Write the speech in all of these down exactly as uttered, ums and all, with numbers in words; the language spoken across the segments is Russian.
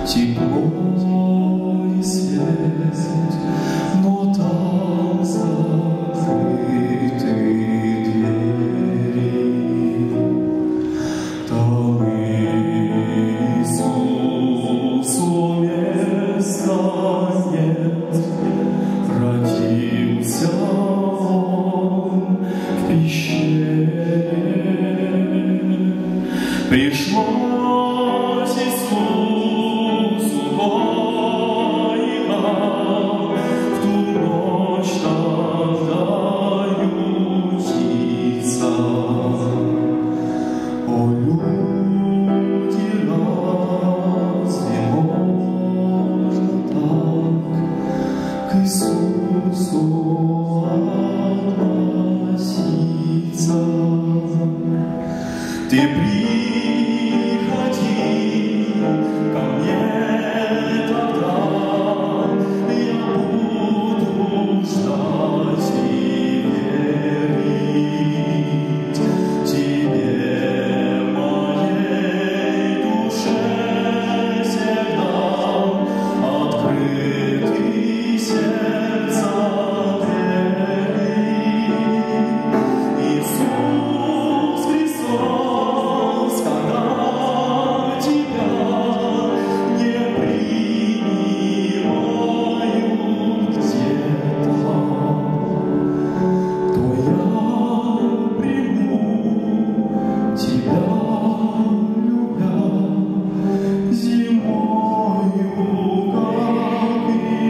тепло и свет, но там закрыты двери. Там Иисусу места нет, родился Он в пещере. Пришлось Иисусу война в ту ночь тогда ютиться. О, люди, разве можно так к Иисусу относиться? Ты приходи ко мне тогда, я буду ждать и верить тебе, моей душе всегда открыты сердца двери. Иисус Христос, когда тебя не принимают где-то, то я приму тебя, любя, зимою, как и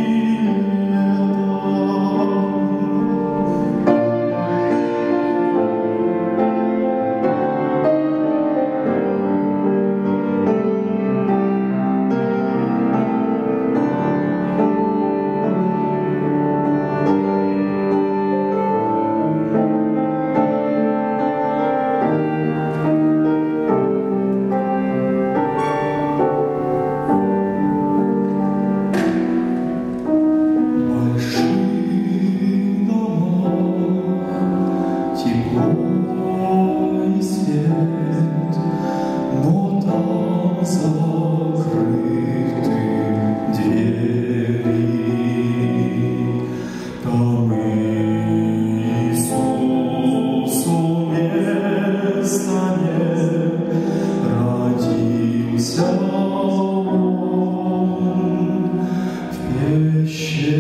закрыты двери. Там Иисусу места нет, родился Он в пещере.